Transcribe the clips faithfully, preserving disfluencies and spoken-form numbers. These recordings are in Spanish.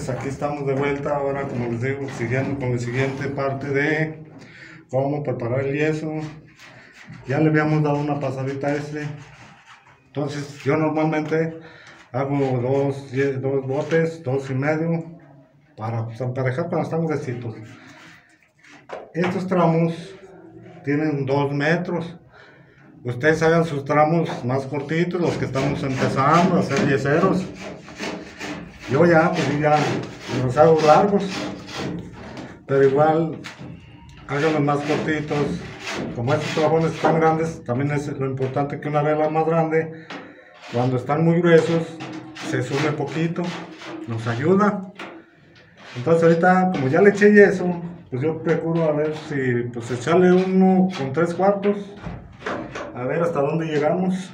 pues aquí estamos de vuelta ahora, como les digo, siguiendo con la siguiente parte de cómo preparar el yeso. Ya le habíamos dado una pasadita a este. Entonces yo normalmente hago dos, dos botes, dos y medio, para pues, emparejar cuando están gruesitos. Estos tramos tienen dos metros. Ustedes hagan sus tramos más cortitos, los que estamos empezando a hacer yeseros. Yo ya, pues ya los hago largos, pero igual háganlos más cortitos. Como estos trabones están grandes, también es lo importante que una vela más grande, cuando están muy gruesos, se sube poquito, nos ayuda. Entonces ahorita, como ya le eché yeso, pues yo procuro a ver si, pues echarle uno con tres cuartos, a ver hasta dónde llegamos.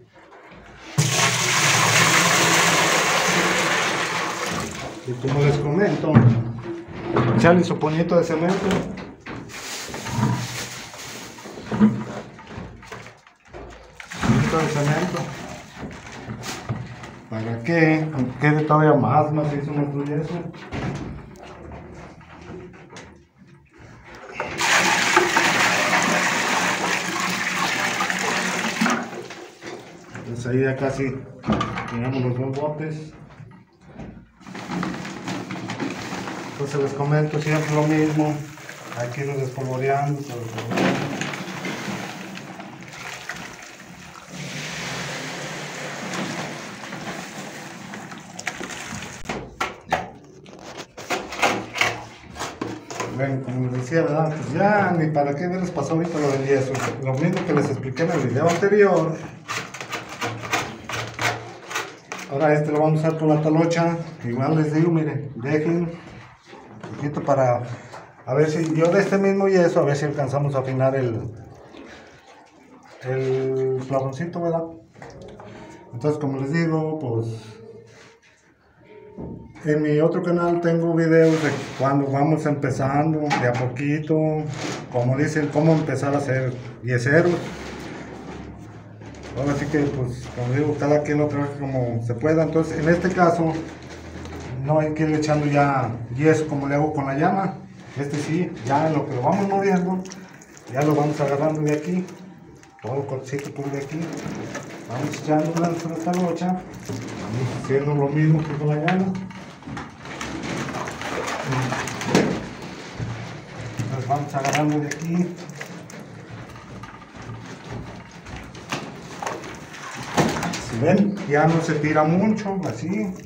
Y como les comento, echarle su puñito de cemento. Puñito de cemento. Para que quede todavía más macizo nuestro yeso. Pues ahí ya casi llegamos los dos botes. Entonces les comento siempre lo mismo, hay que irnos despolvoreando. Bueno, como les decía, ¿verdad? Pues ya ni para qué les pasó ahorita lo del yeso, lo mismo que les expliqué en el video anterior. Ahora este lo vamos a usar con la talocha, igual les digo, miren, dejen un poquito para, a ver si, yo de este mismo yeso, a ver si alcanzamos a afinar el, el plafoncito, ¿verdad? Entonces, como les digo, pues, en mi otro canal tengo videos de cuando vamos empezando, de a poquito, como dicen, cómo empezar a hacer yeseros. Ahora sí que, pues, como digo, cada quien lo trabaja como se pueda. Entonces, en este caso, no hay que ir echando ya yeso como le hago con la llama. Este sí, ya en lo que lo vamos moviendo, ya lo vamos agarrando de aquí, todo el cortecito por de aquí. Vamos echando una talocha, vamos haciendo lo mismo que con la llama. Nos vamos agarrando de aquí. Si ven, ya no se tira mucho, así.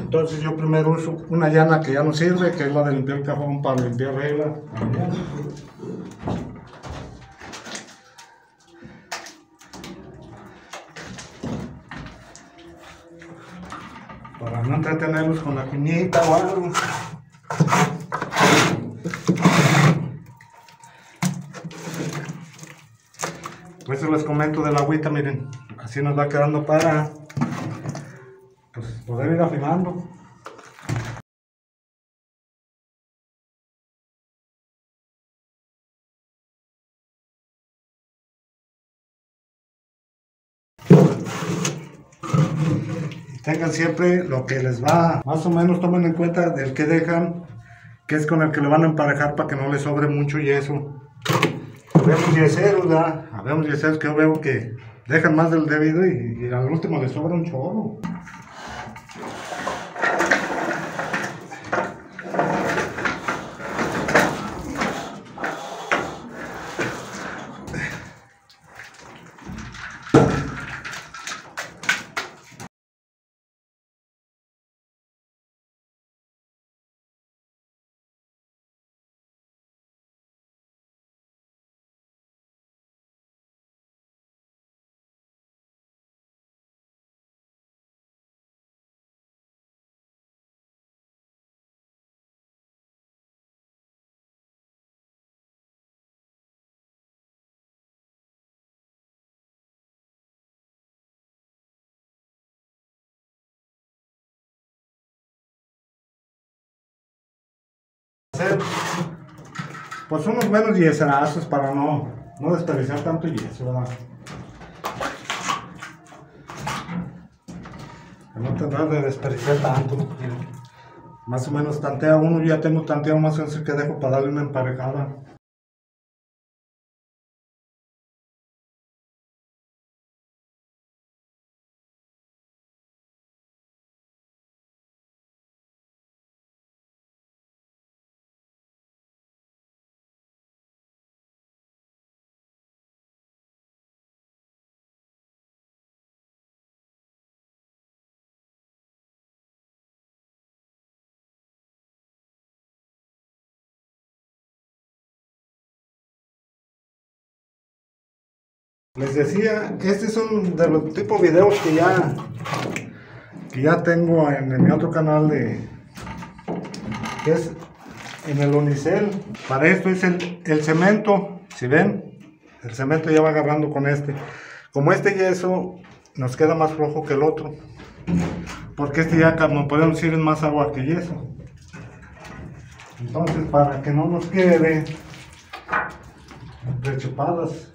Entonces yo primero uso una llana que ya no sirve, que es la de limpiar el cajón para limpiar regla. Para no entretenerlos con la piñita o algo. Pues les comento de la agüita, miren, así nos va quedando para pues, poder ir afinando. Tengan siempre lo que les va, más o menos tomen en cuenta del que dejan, que es con el que le van a emparejar para que no les sobre mucho yeso. Vemos yeseros, ¿verdad? Vemos yeseros que yo veo que dejan más del debido y, y al último les sobra un chorro. Pues unos buenos yeserazos para no, no desperdiciar tanto yeso, ¿verdad? Que no tendrás de desperdiciar tanto. Más o menos tantea uno, yo ya tengo tanteado más o menos que dejo para darle una emparejada. Les decía, este son de los tipos de videos que ya que ya tengo en, en mi otro canal de que es en el unicel. Para esto es el, el cemento, si ven, el cemento ya va agarrando con este. Como este yeso nos queda más flojo que el otro, porque este ya como podemos decir es más agua que yeso. Entonces para que no nos quede rechupadas.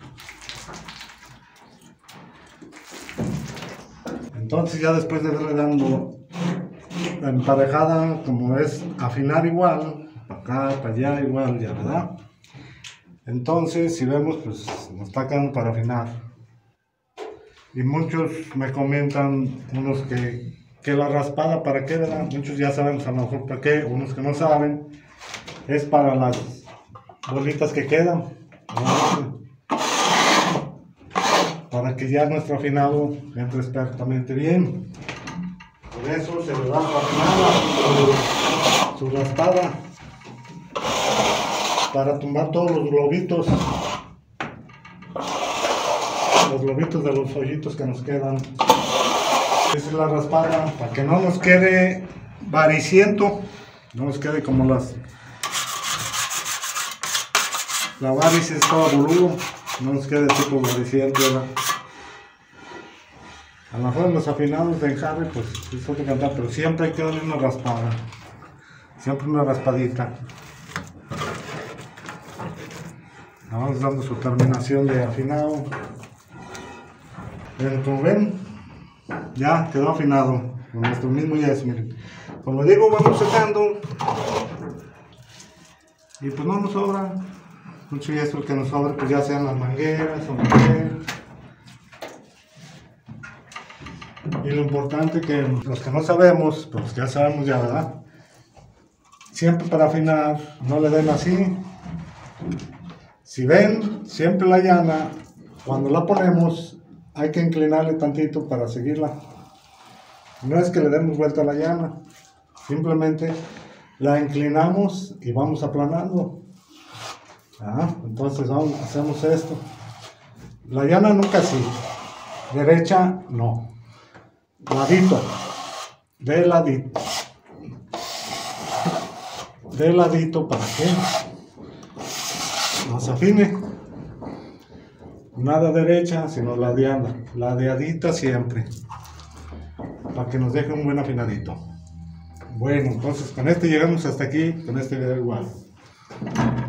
Entonces ya después de irle dando la emparejada, como es afinar igual, para acá, para allá igual, ya, ¿verdad? Entonces si vemos, pues nos está quedando para afinar. Y muchos me comentan, unos que, que la raspada, ¿para qué, verdad? Muchos ya sabemos a lo mejor para qué, unos que no saben, es para las bolitas que quedan, ¿no? Para que ya nuestro afinado entre perfectamente bien. Por eso se le da su, su raspada para tumbar todos los globitos, los globitos de los hoyitos que nos quedan. Esa es la raspada para que no nos quede variciento, no nos quede como las la varice es todo boludo, no nos quede tipo variciento, ¿verdad? A lo mejor los afinados de enjarre, pues es otro cantar, pero siempre hay que darle una raspada, siempre una raspadita. Vamos dando su terminación de afinado. Pero como ven, ya quedó afinado con nuestro mismo yeso, miren. Como digo, vamos secando y pues no nos sobra mucho yeso. El que nos sobra, pues ya sean las mangueras o mangueras. Y lo importante que los que no sabemos, pues ya sabemos ya, ¿verdad? Siempre para afinar, no le den así. Si ven, siempre la llana, cuando la ponemos, hay que inclinarle tantito para seguirla. No es que le demos vuelta a la llana, simplemente la inclinamos y vamos aplanando. Ah, entonces vamos, hacemos esto. La llana nunca así, derecha no, ladito, de ladito, de ladito para que nos afine. Nada derecha, sino ladeada, ladeadita siempre, para que nos deje un buen afinadito. Bueno, entonces con este llegamos hasta aquí, con este video igual.